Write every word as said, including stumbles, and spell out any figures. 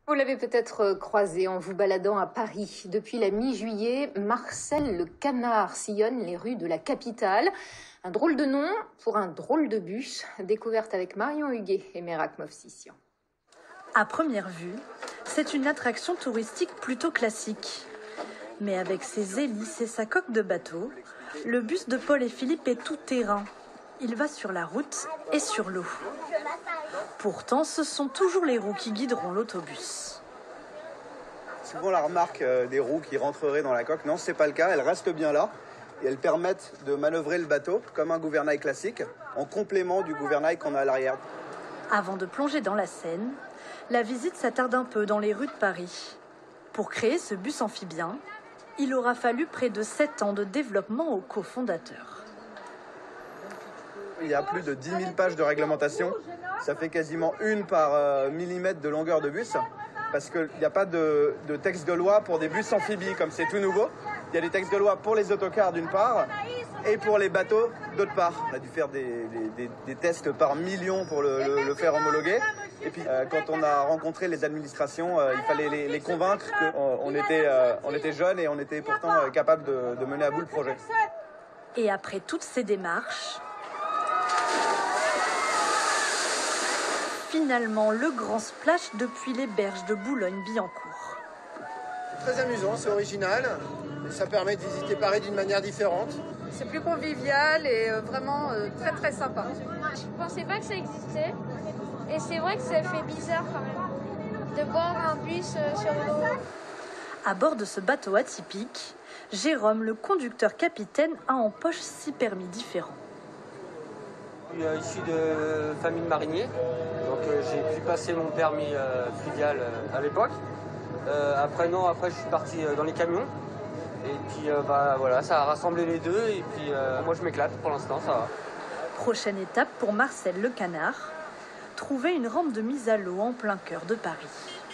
Vous l'avez peut-être croisé en vous baladant à Paris. Depuis la mi-juillet, Marcel le Canard sillonne les rues de la capitale. Un drôle de nom pour un drôle de bus. Découverte avec Marion Huguet et Merak Movsisyan. À première vue, c'est une attraction touristique plutôt classique. Mais avec ses hélices et sa coque de bateau, le bus de Paul et Philippe est tout terrain. Il va sur la route et sur l'eau. Pourtant, ce sont toujours les roues qui guideront l'autobus. Souvent la remarque euh, des roues qui rentreraient dans la coque, non, c'est pas le cas, elles restent bien là et elles permettent de manœuvrer le bateau comme un gouvernail classique, en complément du gouvernail qu'on a à l'arrière. Avant de plonger dans la Seine, la visite s'attarde un peu dans les rues de Paris. Pour créer ce bus amphibien, il aura fallu près de sept ans de développement aux cofondateurs. Il y a plus de dix mille pages de réglementation. Ça fait quasiment une par euh, millimètre de longueur de bus. Parce qu'il n'y a pas de, de texte de loi pour des bus amphibies, comme c'est tout nouveau. Il y a des textes de loi pour les autocars d'une part et pour les bateaux d'autre part. On a dû faire des, des, des, des tests par millions pour le, le, le faire homologuer. Et puis euh, quand on a rencontré les administrations, euh, il fallait les, les convaincre qu'on on était, euh, on était jeunes et on était pourtant euh, capable de, de mener à bout le projet. Et après toutes ces démarches, finalement, le grand splash depuis les berges de Boulogne-Billancourt. Très amusant, c'est original. Et ça permet de visiter Paris d'une manière différente. C'est plus convivial et vraiment très très sympa. Je ne pensais pas que ça existait. Et c'est vrai que ça fait bizarre quand même de voir un bus sur l'eau. À bord de ce bateau atypique, Jérôme, le conducteur capitaine, a en poche six permis différents. Je suis issu de famille de mariniers, donc euh, j'ai pu passer mon permis euh, fluvial euh, à l'époque. Euh, après non, après je suis parti euh, dans les camions. Et puis euh, bah voilà, ça a rassemblé les deux et puis euh, moi je m'éclate pour l'instant, ça va. Prochaine étape pour Marcel le Canard, trouver une rampe de mise à l'eau en plein cœur de Paris.